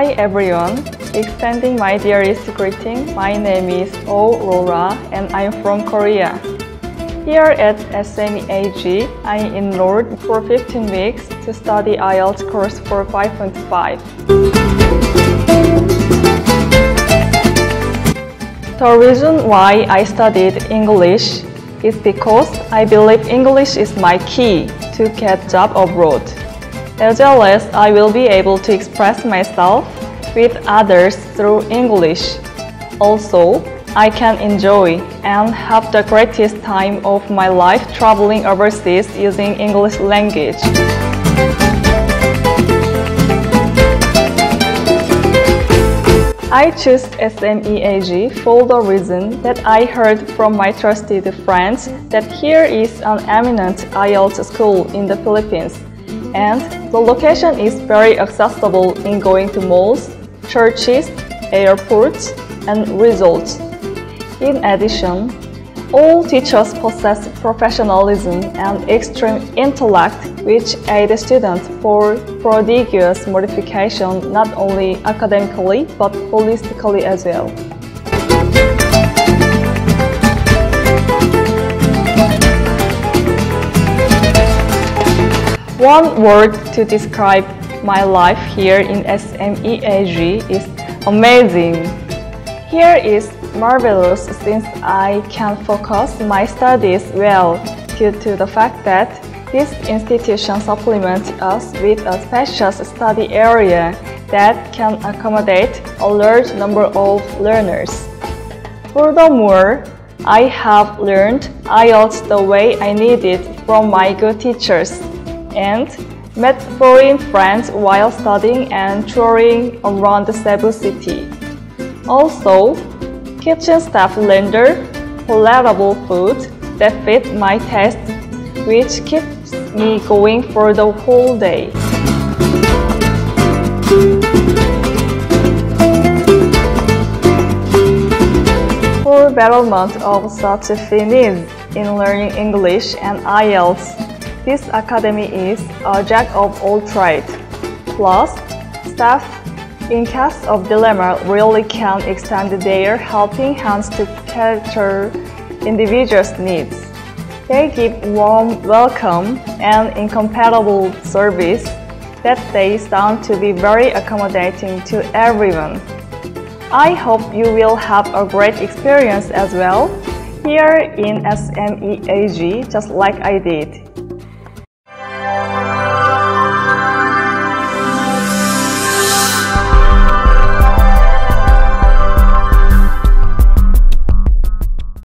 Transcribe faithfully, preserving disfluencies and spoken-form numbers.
Hi everyone, extending my dearest greeting, my name is Aurora and I'm from Korea. Here at S M E A G, I enrolled for fifteen weeks to study I E L T S course for five point five. The reason why I studied English is because I believe English is my key to get job abroad, as well as I will be able to express myself with others through English. Also, I can enjoy and have the greatest time of my life traveling overseas using English language. I choose S M E A G for the reason that I heard from my trusted friends that here is an eminent I E L T S school in the Philippines, and the location is very accessible in going to malls, churches, airports, and resorts. In addition, all teachers possess professionalism and extreme intellect, which aid students for prodigious modification not only academically but holistically as well. One word to describe my life here in S M E A G is amazing. Here is marvelous since I can focus my studies well due to the fact that this institution supplements us with a spacious study area that can accommodate a large number of learners. Furthermore, I have learned I E L T S the way I need it from my good teachers and met foreign friends while studying and touring around the Cebu city. Also, kitchen staff render palatable food that fit my taste, which keeps me going for the whole day. For betterment of such feelings in learning English and I E L T S, this academy is a jack of all trades. Plus, staff in case of dilemma really can extend their helping hands to cater individuals' needs. They give warm welcome and incomparable service that they sound to be very accommodating to everyone. I hope you will have a great experience as well here in S M E A G, just like I did.